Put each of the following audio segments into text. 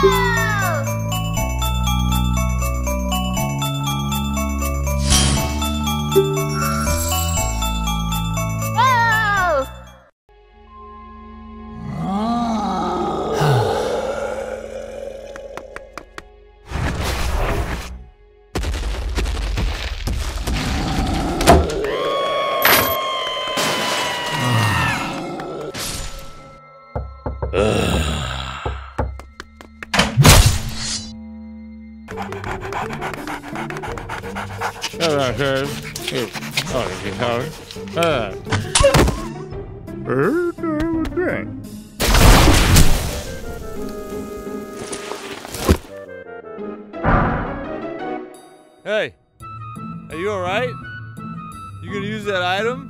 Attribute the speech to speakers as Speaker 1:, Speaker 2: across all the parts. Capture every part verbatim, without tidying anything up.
Speaker 1: Hey, are you alright? You gonna use that item?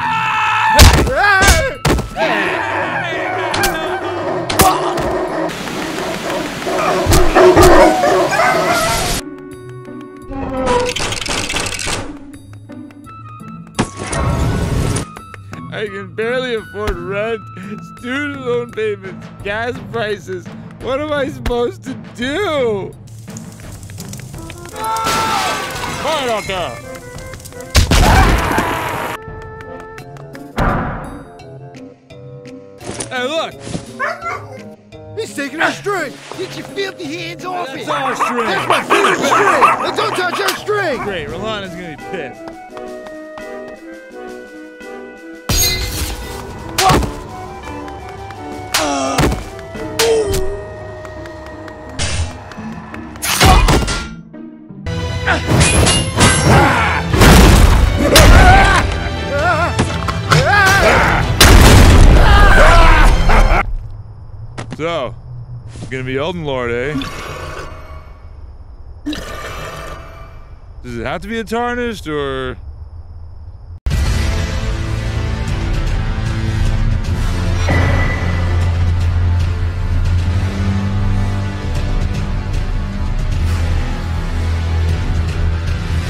Speaker 1: I can barely afford rent, student loan payments, gas prices. What am I supposed to do? Quiet out there! Hey, look!
Speaker 2: He's taking our string! Get your filthy hands off
Speaker 1: That's
Speaker 2: it!
Speaker 1: our string!
Speaker 2: That's my favorite string! Now don't touch our string!
Speaker 1: Great, Rolana's gonna be pissed. So, gonna be Elden Lord, eh? Does it have to be a tarnished, or